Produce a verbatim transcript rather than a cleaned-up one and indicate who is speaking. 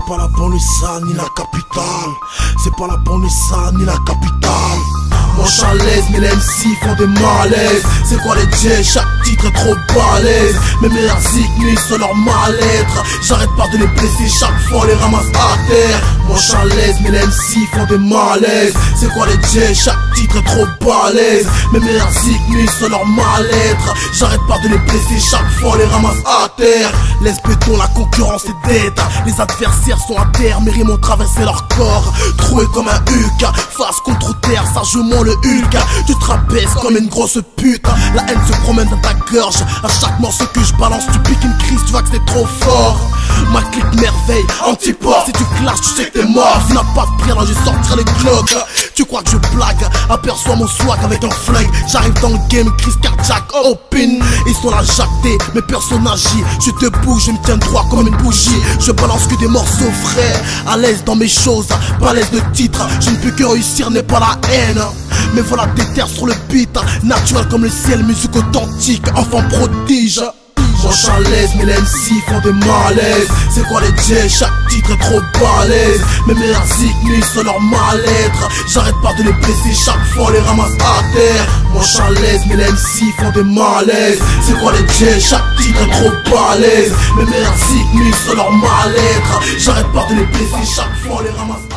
Speaker 1: pas la banlieue ça ni la capitale. C'est pas la banlieue ça ni la capitale. Mange à l'aise mais les M C font des malaises. C'est quoi les J, chaque titre est trop balèze. Mes meilleurs nuits sur leur mal-être. J'arrête pas de les blesser, chaque fois on les ramasse à terre. Mange à l'aise mais les M C font des malaises. C'est quoi les J, chaque titre est trop balèze. Mes meilleurs nuits sur leur mal-être. J'arrête pas de les blesser, chaque fois on les ramasse à terre. Laisse béton, la concurrence est dead. Les adversaires sont à terre, mes rimes ont traversé leur corps. Troué comme un Hulk, face contre terre, sagement le Hulk. Tu te rabaisses comme une grosse pute. La haine se promène dans ta gorge. À chaque morceau que je balance, tu piques une crise, tu vois que c'est trop fort. Ma clique merveille, antiport. Si tu clashes, tu sais que t'es mort. Si tu n'as pas de prière, là je sortirai les cloques. Tu crois que je blague? Aperçois mon swag avec un flingue. J'arrive dans le game, crise cardiaque, open. Ils sont là jactés, mes personnages. Je te bouge, je me tiens droit comme une bougie. Je balance que des morceaux frais. À l'aise dans mes choses, pas à l'aise de titre. Je ne peux que réussir, n'est pas la haine. Mais voilà des terres sur le beat, naturel comme le ciel, musique authentique, enfant prodige. Mange à l'aise mais les M C font des malaises. C'est quoi les J, chaque titre est trop balèze. Mes meilleurs nuits sur leur mal-être. J'arrête pas de les blesser, chaque fois on les ramasse à terre. Mange à l'aise mais les M C font des malaises. C'est quoi les J, chaque titre est trop balèze. Mes meilleurs nuits sur leur mal-être. J'arrête pas de les blesser, chaque fois on les ramasse à terre.